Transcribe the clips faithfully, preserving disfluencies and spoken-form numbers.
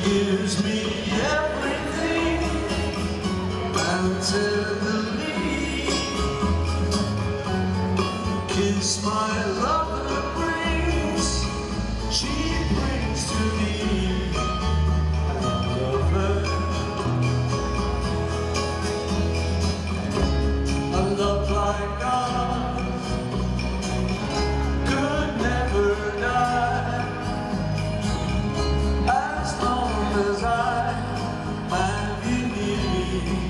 gives me everything until the leaf. Kiss my lover brings, she brings to me. I love her. A love like ours could never die. As long as I have you near me,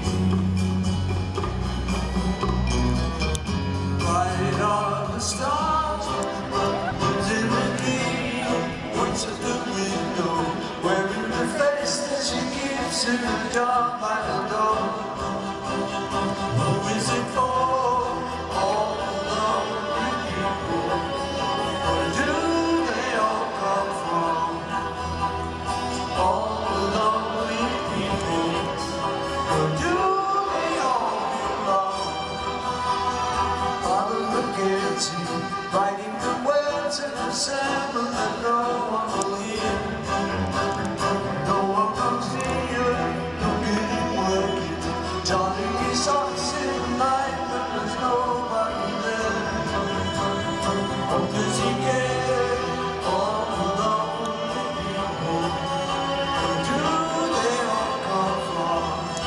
bright are the stars, one's in the gate, one's at the window, wearing the face that she keeps in the dark by the door. Who is it for? All the lonely people. Where do they all come from? All the lonely people, where do they all belong? Father McGinty, writing the words in the summer that no one will hear. No one comes near, no getting working. Johnny is on in the night, but there's nobody there. What does he get? All the lonely people. Where do they all come from?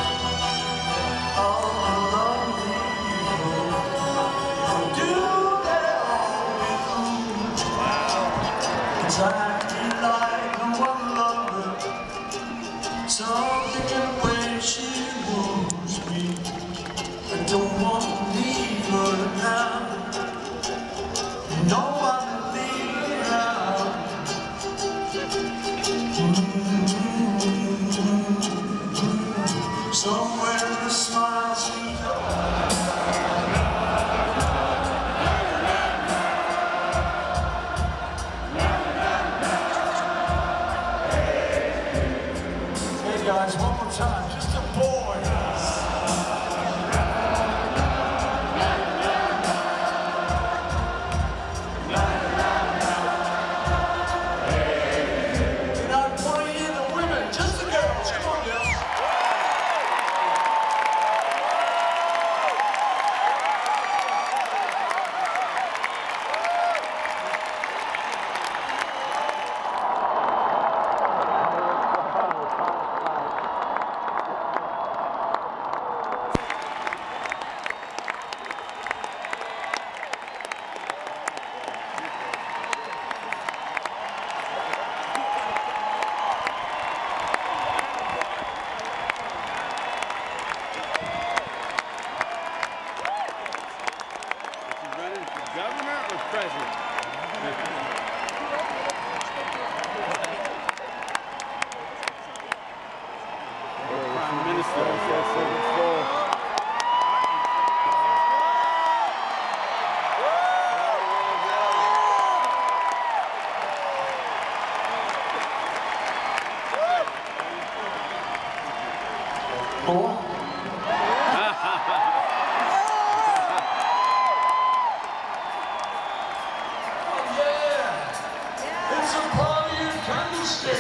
All the lonely people. Where do they all belong? 'Cause I feel like no one longer. Something in the way she moves me. I don't want to leave her now. No one to leave her out. Somewhere the smile seems Hey guys, one more time, just a boy. Governor or president? Or prime minister. Oh. It's a party in Candlestick.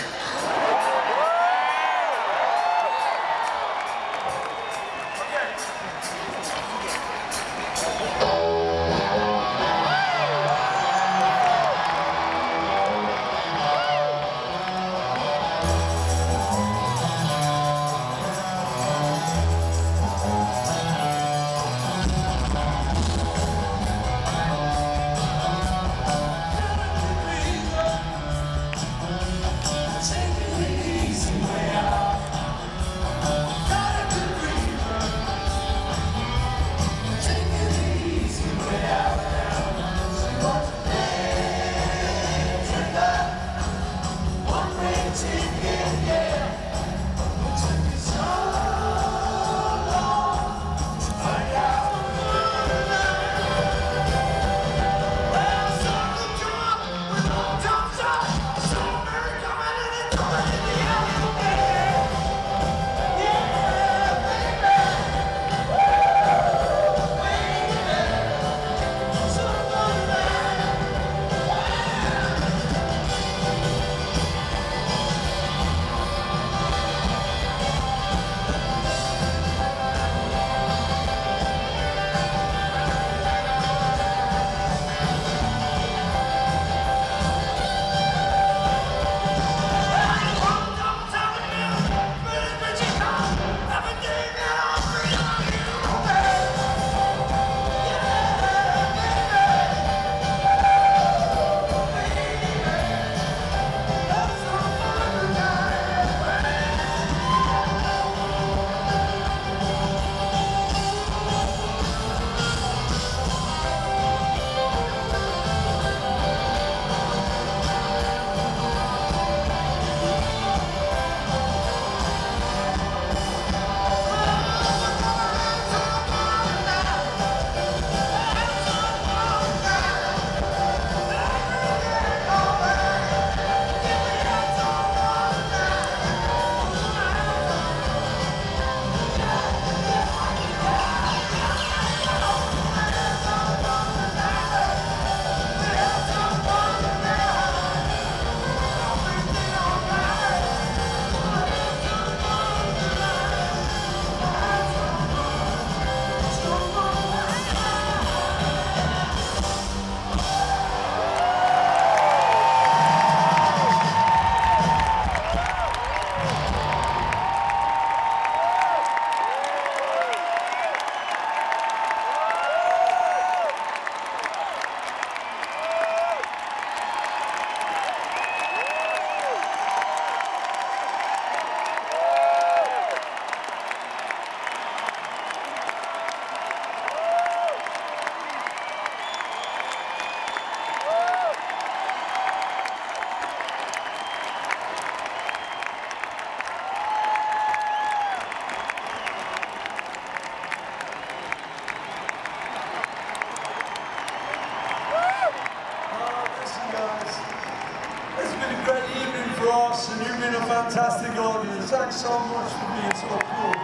course, and you've been a fantastic audience. Thanks so much for being so cool.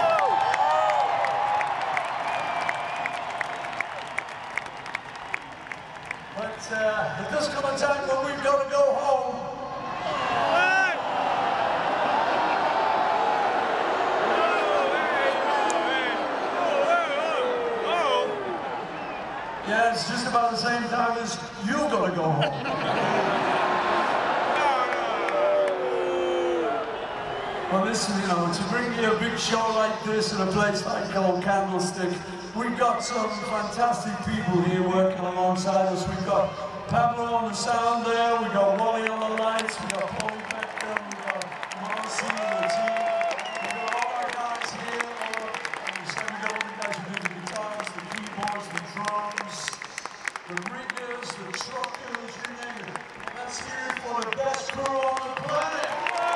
But uh, it does come a time when we've got to go home. Yeah, it's just about the same time as you've got to go home. Well, listen, you know, to bring you a big show like this in a place like called Candlestick, we've got some fantastic people here working alongside us. We've got Pablo on the sound there, we've got Wally on the lights, we've got Paul Becker, we've got Marcy and the team. We've got all our guys here, all, and we said we've got all the guys who do the guitars, the keyboards, the drums, the riggers, the truckers, you name it. Let's hear it for the best crew on the planet.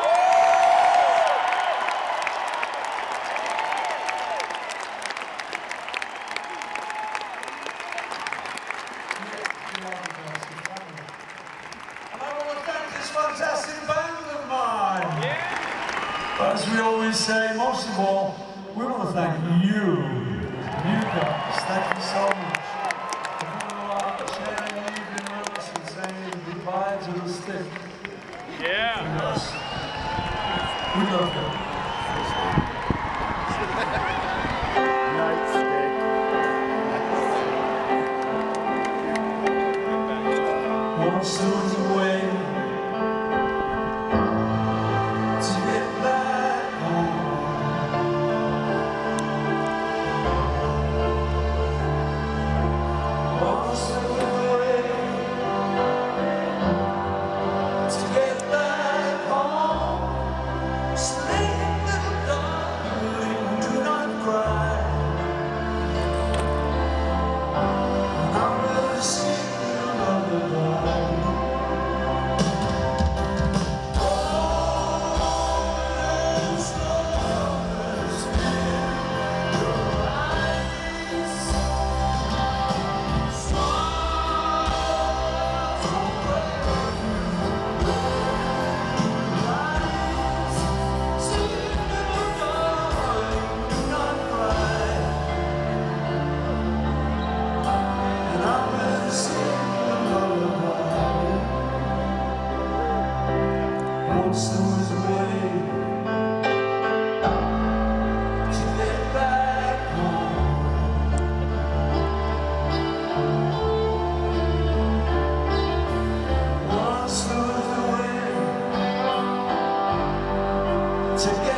Fantastic band of mine. Yeah. As we always say, most of all, we want to thank you, you guys. Thank you so much for coming along, sharing the evening with us, and saying goodbye to the stick. Yeah. With us. We love you. Once there was a way to get back home. Once there was a way to get back home. Sleep, little darling, do not cry. I'll never see you lullaby. Once there was a way to get back home. Once there was a way to get